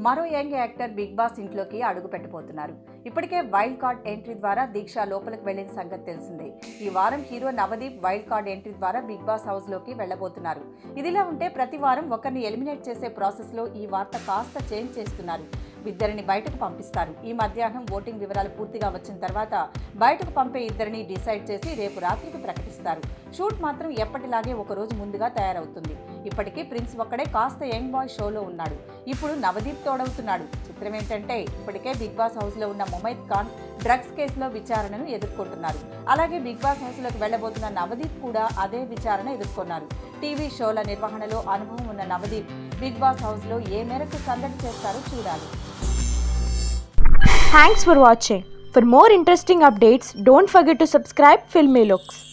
మరో young actor big boss ఇంట్లోకి అడుగు పెట్టబోతున్నారు. ఇప్పటికే వైల్డ్ కార్డ్ ఎంట్రీ ద్వారా దీక్ష లోపలికి వెళ్లిన సంగతి తెలిసిందే. ఈ వారం hero Navdeep wild card entry ద్వారా బిగ్ బాస్ హౌస్ లోకి వెళ్లబోతున్నారు. ఇదిలా ఉంటే ప్రతి వారం ఒకరిని ఎలిమినేట్ చేసే ప్రాసెస్ లో ఈ వార్త కాస్త చేంజ్ చేస్తున్నారు. ఇద్దరిని బయటకు పంపిస్తారు. ఈ మధ్యాహ్నం ఓటింగ్ వివరాలు పూర్తిగా వచ్చిన తర్వాత బయటకు పంపే ఇద్దరిని డిసైడ్ చేసి రేపు రాత్రికి ప్రకటిస్తారు. షూట్ మాత్రం ఎప్పటిలాగే ఒక రోజు ముందుగా తయారవుతుంది. ఇప్పటికీ ప్రిన్స్ ఒక్కడే కాస్త యంగ్ బాయ్ షోలో ఉన్నాడు. ఇప్పుడు నవదీప్ తోడవుతున్నాడు. చిత్రం ఏంటంటే ఇప్పటికే బిగ్ బాస్ హౌస్ లో ఉన్న ముమైత్ ఖాన్ డ్రగ్స్ కేసులో విచారణను ఎదుర్కొంటున్నారు. అలాగే బిగ్ బాస్ హౌస్ లోకి వెళ్లబోతున్న నవదీప్ కూడా అదే విచారణ ఎదుర్కొన్నారు. టీవీ షోల నిర్వహణలో అనుభవం ఉన్న నవదీప్ బిగ్ బాస్ హౌస్ లో ఏ మేరకు సందడి చేస్తారో చూడాలి. Thanks for watching. For more interesting updates, don't forget to subscribe Filmy Looks.